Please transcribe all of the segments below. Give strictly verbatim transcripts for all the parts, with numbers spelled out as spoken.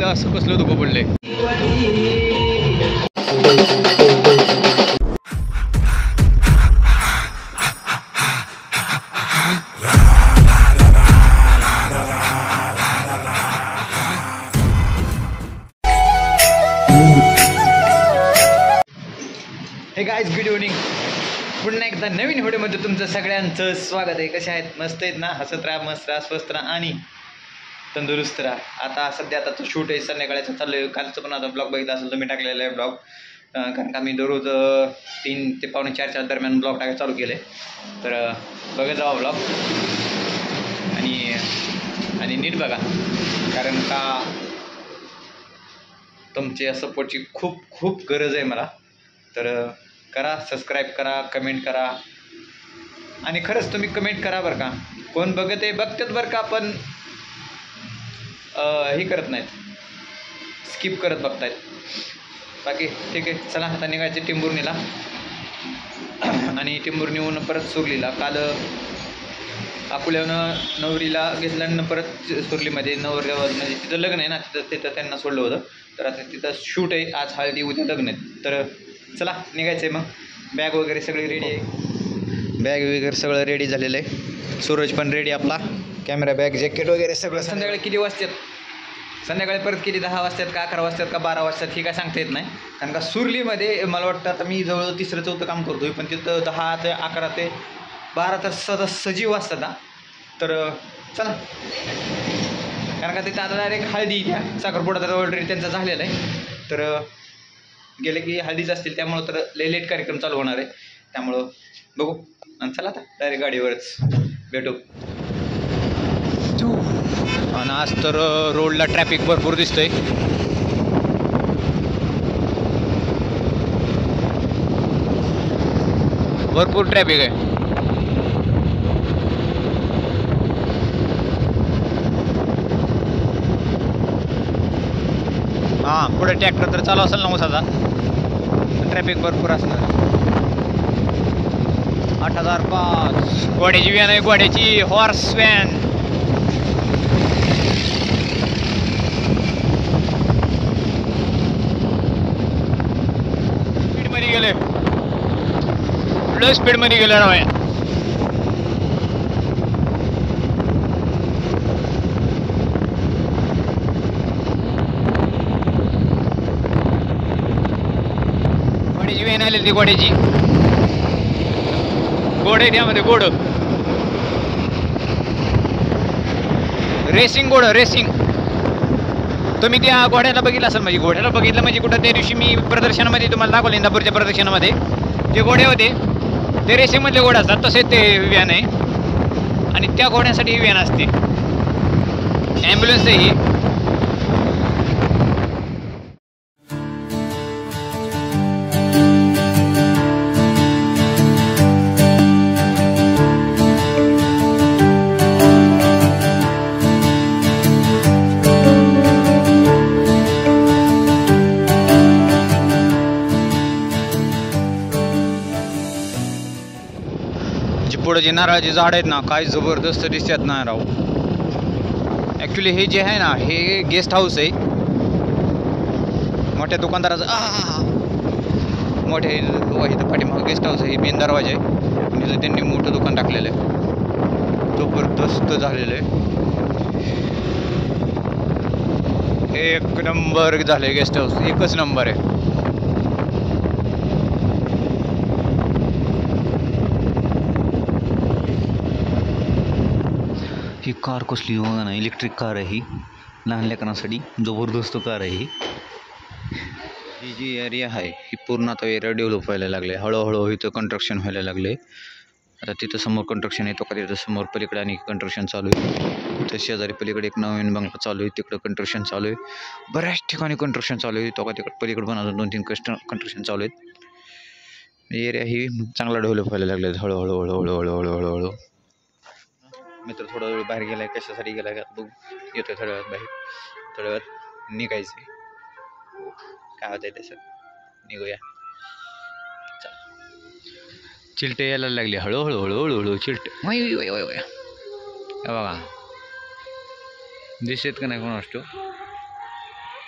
असं कसलं धुकं पडलंय. हे गाईज गुड इव्हनिंग. पुन्हा एकदा नवीन व्हिडिओमध्ये तुमचं सगळ्यांचं स्वागत आहे. कसे आहेत? मस्त आहेत ना? हसत राहा, मस्त राहा, स्वस्त राहा आणि तंदुरुस्त राहा. आता सध्या आता तो शूट आहे, संध्याकाळचं चालू आहे. कालचं पण आता ब्लॉग बघितला असेल तुम्ही टाकलेला आहे ब्लॉग, कारण का मी दररोज तीन ते पावणे चारच्या दरम्यान ब्लॉग टाकायला चालू केले. तर बघत जावा ब्लॉग आणि आणि नीट बघा, कारण का तुमच्या सपोर्टची खूप खूप गरज आहे मला. तर करा, सबस्क्राईब करा, कमेंट करा आणि खरंच तुम्ही कमेंट करा बरं का. कोण बघत आहे बघतात बरं का, पण हे करत नाहीत, स्किप करत बघतायत. बाकी ठीक आहे. चला आता निघायचे टिंबुर्णीला आणि टिंबुर्णीहून परत सुरलीला. काल अकोल्यानं नवरीला घेतल्यानं परत सुरलीमध्ये नवर म्हणजे तिथं लग्न आहे ना, तिथं तिथं त्यांना सोडलं होतं. तर आता तिथं शूट आहे, आज हळदी उद्या लग्न आहे. तर चला निघायचं आहे. मग बॅग वगैरे सगळी रेडी आहे, बॅग वगैरे सगळं रेडी झालेलं आहे. सूरज पण रेडी आपला, कॅमेरा बॅग जॅकेट वगैरे सगळं. संध्याकाळी किती वाजतात? संध्याकाळी परत किती दहा वाजतात का अकरा वाजतात का बारा वाजतात ही काय सांगता येत नाही. कारण का सुरलीमध्ये मला वाटतं आता मी जवळ तिसरं चौथं काम करतो आहे, पण तिथं दहा ते अकरा ते बारा तास सदा सजीव वाजतात ना. तर चला, कारण का तिथं आता डायरेक्ट हळदी द्या, साखरपुडा ऑलरेडी त्यांचा झालेला आहे. तर गेले की हळदीच असतील, त्यामुळं तर लय लेट कार्यक्रम चालू होणार आहे. त्यामुळं बघू आणि चला आता डायरेक्ट गाडीवरच भेटू. आणि आज तर रोडला ट्रॅफिक भरपूर दिसतंय. भरपूर ट्रॅफिक आहे. हां, पुढे ट्रॅक्टर तर चालू असेल ना उसाचा, ट्रॅफिक भरपूर असणार. आठ हजार पाच घोड्याची व्हॅन आहे, घोड्याची हॉर्स व्हॅन. स्पीडमध्ये गेले, लय स्पीडमध्ये गेले ना. घोड्याची व्हॅन आली ती, घोड्याची घोड आहे त्यामध्ये, घोड रेसिंग, घोड रेसिंग. तुम्ही त्या घोड्याला बघितलं असेल, म्हणजे घोड्याला बघितलं म्हणजे कुठं त्या दिवशी मी प्रदर्शनामध्ये तुम्हाला दाखवलं, इंदापूरच्या प्रदर्शनामध्ये जे घोडे होते ते रेसिंगमधले घोडे असतात, तसे ते व्हॅन आहे. आणि त्या घोड्यांसाठी ही व्हॅन असते, ॲम्ब्युलन्स आहे ही. पुढे जे नारळाची झाड आहेत ना, काय जबरदस्त दिसतात ना राव. ॲक्च्युली हे जे आहे ना, हे गेस्ट हाऊस आहे मोठ्या दुकानदाराचं. आ मोठ्या इथं पाठीमागं गेस्ट हाऊस आहे, मेन दरवाजा आहे. तिथं त्यांनी मोठं दुकान टाकलेलं आहे, जबरदस्त झालेलं आहे. एक नंबर झालं आहे गेस्ट हाऊस, एकच नंबर आहे. ही कार कसली बघा ना, इलेक्ट्रिक कार आहे ही, लहान लेकरांसाठी जबरदस्त कार आहे ही. ही जी एरिया आहे ही पूर्ण आता एरिया डेव्हलप व्हायला लागले, हळूहळू इथं कन्स्ट्रक्शन व्हायला लागले. आता तिथं समोर कन्स्ट्रक्शन येतो का, तिथं समोर पलीकडे आणि कन्स्ट्रक्शन चालू आहे. त्या शेजारी पलीकडे एक नवीन बंगला चालू आहे, तिकडं कन्स्ट्रक्शन चालू आहे. बऱ्याच ठिकाणी कन्स्ट्रक्शन चालू आहे. तो का तिकडे पलीकडे पण अजून दोन तीन कस्ट कन्स्ट्रक्शन चालू आहेत. एरिया ही चांगला डेव्हलप व्हायला लागले हळूहळू हळूहळू हळूहळू हळूहळू. मित्र थोडा वेळ बाहेर गेलाय, कशासाठी गेलाय का बघ, येतोय थोड्या वेळात बाहेर. थोड्या वेळात निघायचंय, काय होतंय तसं निघूया. चिलटे यायला लागले हळूहळू हळूहळू हळू चिलटे. वय वय वय वय बघा दिसत का नाही कोण असतो.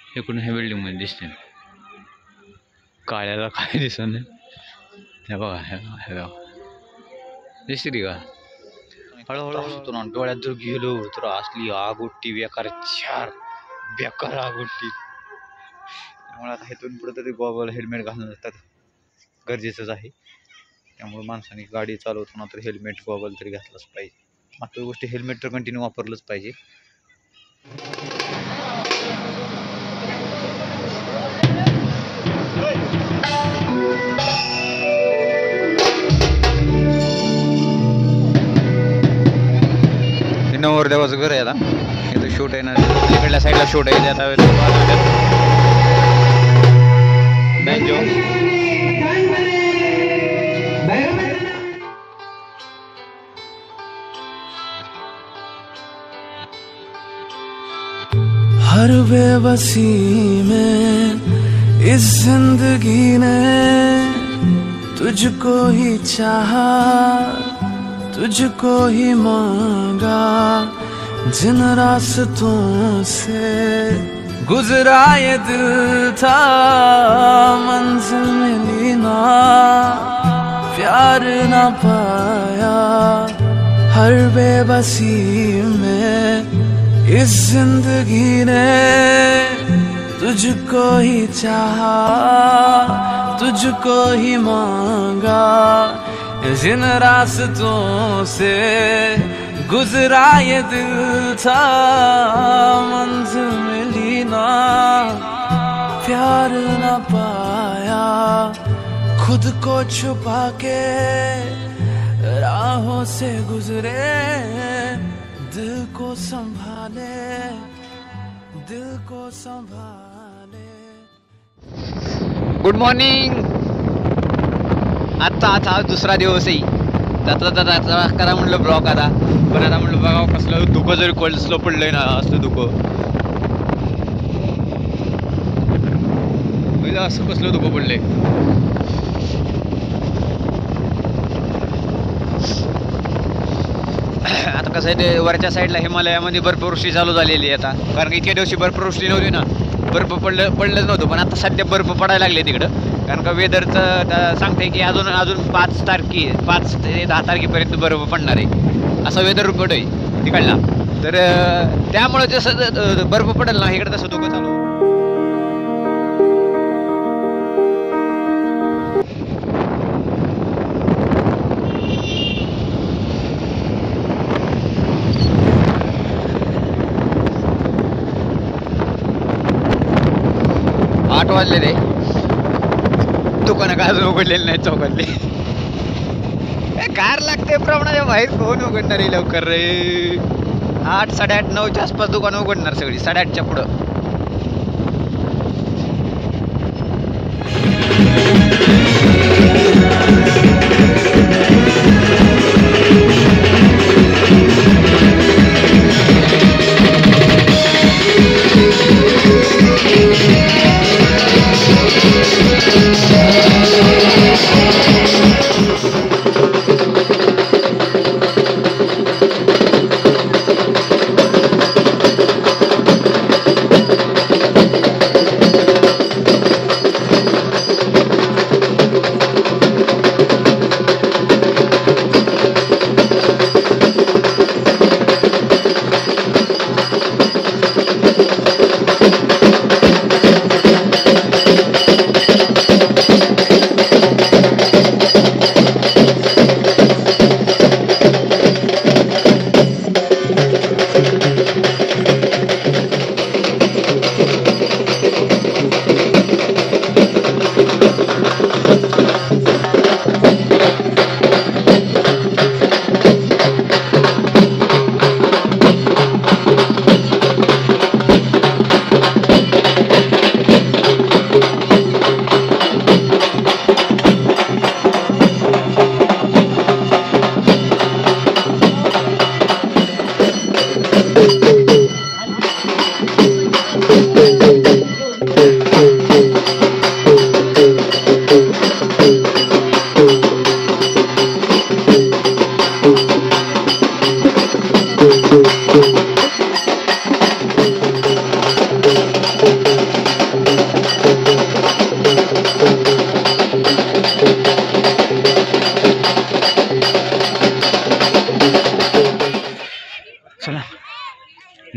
इकडून हे बिल्डिंग मध्ये दिसते काळ्याला काय दिसत नाही. हे बघा हे हे बघा दिसते ती का हळूहळू होतो ना. डोळ्यात जर गेलो तर असली आग उठती बेकार चार बेकार आग उठती. त्यामुळे आता इथून पुढे तरी गॉगल हेल्मेट घालून जातात गरजेचंच आहे. त्यामुळे माणसाने गाडी चालवताना तर हेल्मेट गॉगल तरी घातलंच पाहिजे. मागच्या गोष्टी हेल्मेट तर कंटिन्यू वापरलंच पाहिजे. नवरदेवाचं घर आहे आता. इथं शूट आहे ना इकडल्या साईडला शूट आहे. आता बँजो हर बेबसी में इस जिंदगी ने तुझको ही चाहा तुझको ही मांगा. जिन रास्तों से गुजरा ये दिल था मंजिल मिली ना प्यार ना पाया. हर बेबसी में इस जिंदगी ने तुझको ही चाहा तुझको ही मांगा. जिन रास्तों से गुजरा ये दिल था मंजिल मिली ना प्यार ना पाया. खुद को छुपा के राहों से गुजरे दिल को संभाले दिल को संभाले. Good morning. आता आता दुसरा दिवस आहे. जाता जाता जाता करा म्हटलं ब्लॉक आता. पण आता म्हटलं बघा कसलं धुकं जरी कसलं पडलंय ना असलं धुकं असं कसलं धुकं पडलंय. आता कसं आहे ते वरच्या साईडला हिमालयामध्ये बर्फवृष्टी चालू झालेली आहे आता. कारण इतक्या दिवशी बर्फवृष्टी नव्हती ना. बर्फ पडलं पडलंच नव्हतं. पण आता सध्या बर्फ पडायला लागले तिकडं. कारण का वेदरचं सांगते की अजून अजून पाच तारखे पाच ते दहा तारखेपर्यंत बर्फ पडणार आहे असा वेदर रिपोर्ट आहे तिकडला. तर त्यामुळे जसं बर्फ पडेल ना इकडे तसं धुकं चालू. आठ वाजले रे. दुकानं का अजून उघडलेली नाही चौकातली. कार लागते प्रमाणाच्या बाहेर कोण उघडणार आहे लवकर रे. आठ साडेआठ नऊच्या आसपास दुकानं उघडणार सगळी. साडेआठच्या पुढं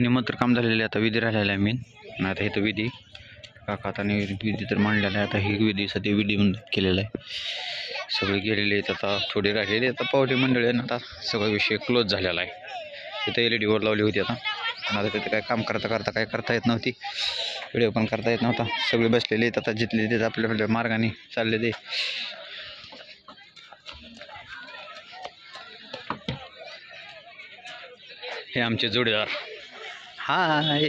निमंत्रण काम झालेलं आहे. आता विधी राहिलेला आहे मेन. आता इथं विधी काका आता विधी तर मांडलेला आहे. आता ही विधी सध्या विधी केलेला आहे. सगळे गेलेले आहेत. आता थोडे राहिलेले आता पावटे मंडळी आहे. आता सगळा विषय क्लोज झालेला आहे. तिथं एल ई डीवर लावली होती. आता आता तिथे काय काम करता करता काय करता येत नव्हती. व्हिडिओ पण करता येत नव्हता. सगळे बसलेले आहेत. आता जिथले तिथे आपल्या आपल्या मार्गाने चाललेले. हे आमचे जोडीदार. हाय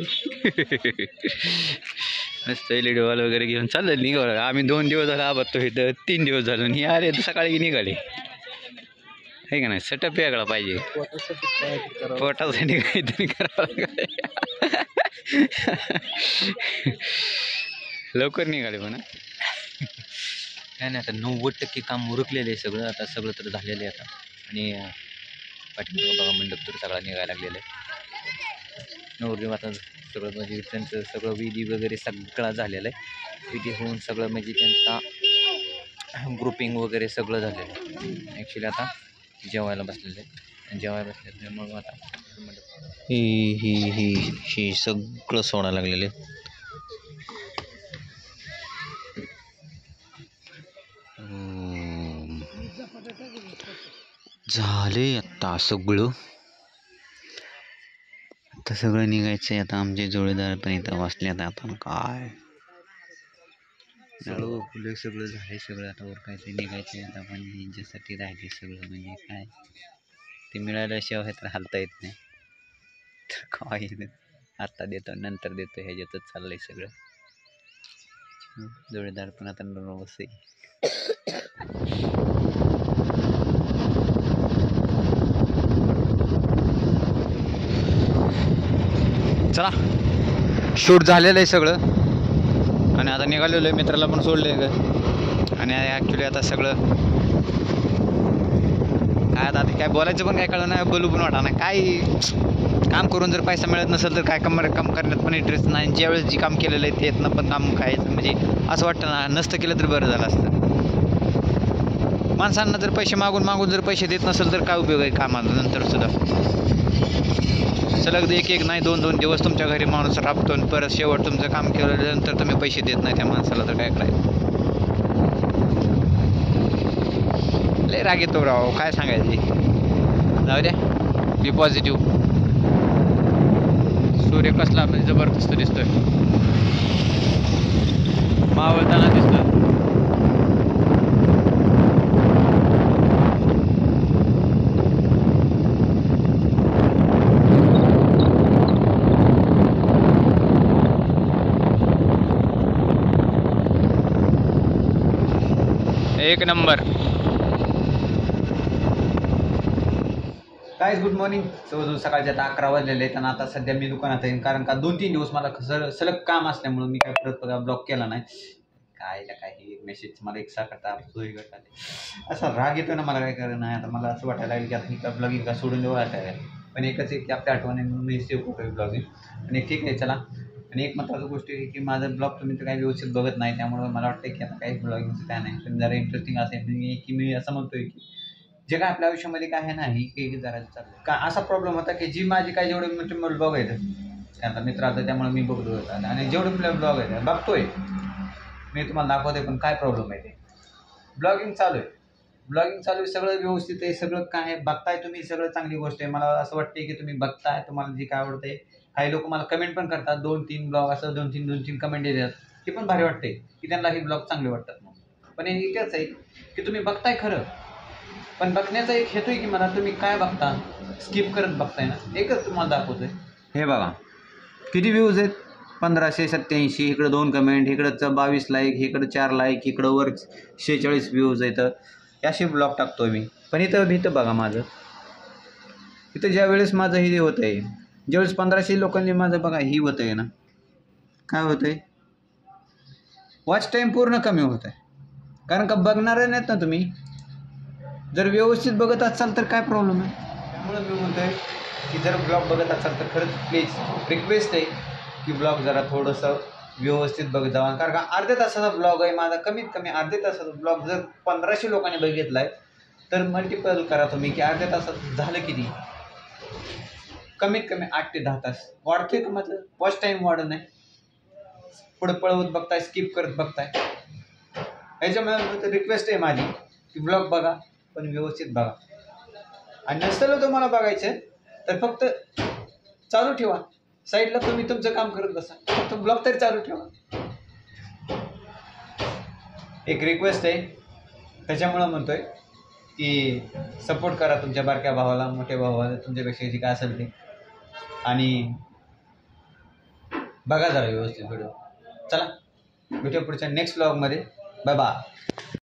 मस्त एल ई डी वॉल वगैरे घेऊन चाललं निघालं. आम्ही दोन दिवस झाला आबतो इथं. तीन दिवस झालं ही आले सकाळी निघाले. आहे का नाही. सेटअप वेगळा पाहिजे. पोटासाठी काहीतरी करावं लागेल. लवकर निघाले पण काय नाही. आता नव्वद टक्के काम उरकलेलं आहे सगळं. आता सगळं तर झालेलं आहे आता. आणि पाठीमागं बघा मंडप तर सगळा निघायला लागलेला आहे. नवरदेव आता सगळं म्हणजे त्यांचं सगळं विधी वगैरे सगळा झालेलं आहे. विधी होऊन सगळं म्हणजे त्यांचा ग्रुपिंग वगैरे सगळं झालेलं आहे. ॲक्च्युली आता जेवायला बसलेलं आहे. जेवायला बसलेलं मग आता ही ही ही ही सगळं सोडायला लागलेलं आहे. झाले आता सगळं. आता सगळं निघायचं आहे. आता आमचे जोडीदार पण इथं वाचले. आता आपण काय सगळं फुलं सगळं झाले. सगळं आता ओरकायचं निघायचं आहे. आता पण यांच्यासाठी राहिले सगळं. म्हणजे काय ते मिळाल्याशिवाय तर हालता येत नाही. तर काय आत्ता देतो नंतर देतो ह्याच्यातच चाललंय सगळं. जोडीदार पण आता नर्वस आहे. चला शूट झालेलं आहे सगळं. आणि आता निघालेलं आहे. मित्राला पण सोडलं आहे का. आणि ॲक्च्युली आता सगळं काय आता काय बोलायचं पण काय कळलं नाही. बोलू पण वाटा नाही. काय काम करून जर पैसा मिळत नसेल तर काय काम काम करण्यात पण इंटरेस्ट नाही. ज्यावेळेस जी काम केलेलं आहे त्यातनं पण काम खायचं म्हणजे असं वाटतं ना नसतं केलं तर बरं झालं असतं. माणसांना जर पैसे मागून मागून जर पैसे देत नसेल तर काय उपयोग आहे कामाला नंतर सुद्धा. सलग एक एक नाही दोन दोन दिवस तुमच्या घरी माणूस राबतो आणि परत शेवट तुमचं काम केल्यानंतर तुम्ही पैसे देत नाही त्या माणसाला तर काय करायचं. लय राग येतो राव. काय सांगायचे. जाऊ द्या. Be positive. सूर्य कसला म्हणजे जबरदस्त दिसतोय. मावळताना दिसतोय. एक नंबर. काय गुड मॉर्निंग. जवळजवळ सकाळचे आता अकरा वाजलेले आहेत. आणि आता सध्या मी दुकानात आहे. कारण का दोन तीन दिवस मला सर सलग काम असल्यामुळं मी काय परत ब्लॉक केला नाही. काय काही मेसेज मला एक साखरता असा राग येतो ना मला काय करणं नाही. आता मला असं वाटायला लागेल की आता ही का ब्लॉगिंग का सोडून देऊ वाटायला आहे. पण एकच एक की आपल्या आठवणी म्हणून मी सेव्ह करतो ब्लॉगिंग. आणि ठीक आहे चला. आणि एक महत्त्वाची गोष्ट आहे की माझं ब्लॉग तुम्ही तर काही व्यवस्थित बघत नाही. त्यामुळं मला वाटतं की आता काही ब्लॉगिंगचं काय नाही. पण जरा इंटरेस्टिंग असेल की मी असं म्हणतोय की जे काय आपल्या आयुष्यामध्ये काय आहे ना ही की जरा चाललं का असा प्रॉब्लेम होता की जी माझी काही जेवढे म्हणजे मला ब्लॉग आहेत आता मित्र आता त्यामुळे मी बघतो आणि जेवढे आपल्या ब्लॉग आहेत बघतोय मी तुम्हाला दाखवतोय. पण काय प्रॉब्लेम आहे ते ब्लॉगिंग चालू आहे. ब्लॉगिंग चालू आहे. सगळं व्यवस्थित आहे. सगळं काय आहे बघताय तुम्ही. सगळं चांगली गोष्ट आहे. मला असं वाटते की तुम्ही बघताय. तुम्हाला जे काय आवडतंय. काही लोक मला कमेंट पण करतात. दोन तीन ब्लॉग असं दोन तीन दोन तीन कमेंट येतात. ते पण भारी वाटते की त्यांना हे ब्लॉग चांगले वाटतात. मग पण हे एकच आहे की तुम्ही बघताय खरं. पण बघण्याचा एक हेतू आहे की मला तुम्ही काय बघता स्किप करत बघताय ना. एकच तुम्हाला दाखवतोय. हे बघा किती व्ह्यूज आहेत. पंधराशे सत्त्याऐंशी. इकडं दोन कमेंट. इकडं बावीस लाईक. इकडं चार लाईक. इकडं वर शेहेचाळीस व्ह्यूज आहेत. असे ब्लॉग टाकतोय मी. पण इथं इथं बघा माझं इथं ज्या वेळेस माझं हे होतं आहे ज्यावेळेस पंधराशे लोकांनी माझं बघा ही होतं आहे ना काय होतं आहे वॉच टाईम पूर्ण कमी होत आहे. कारण का बघणारे नाहीत ना तुम्ही. जर व्यवस्थित बघत असाल तर काय प्रॉब्लेम आहे. त्यामुळे मी म्हणतो आहे की जर ब्लॉग बघत असाल तर खरंच प्लीज रिक्वेस्ट आहे की ब्लॉग जरा थोडंसं व्यवस्थित बघत जावा. कारण का अर्ध्या तासाचा ब्लॉग आहे माझा. कमीत कमी अर्ध्या तासाचा ब्लॉग जर पंधराशे लोकांनी बघितला आहे तर मल्टिपल करा तुम्ही की अर्ध्या तासात झालं किती. कमीत कमी आठ ते दहा तास वाढतोय का माझं वॉच टाईम वाढत नाही, पुढे पळवत बघताय, स्किप करत बघताय. ह्याच्यामुळे रिक्वेस्ट आहे माझी की ब्लॉग बघा पण व्यवस्थित बघा. आणि नसेल तुम्हाला बघायचं तर फक्त चालू ठेवा, साईडला तुम्ही तुमचं काम करत बसा, फक्त ब्लॉग तरी चालू ठेवा. एक रिक्वेस्ट आहे, त्याच्यामुळं म्हणतोय की सपोर्ट करा तुमच्या बारक्या भावाला, मोठ्या भावाला, तुमच्यापेक्षा जे काय असेल ते, आणि बघा जरा व्यवस्थित व्हिडिओ. चला भेटूया पुढच्या नेक्स्ट ब्लॉगमध्ये. Bye bye.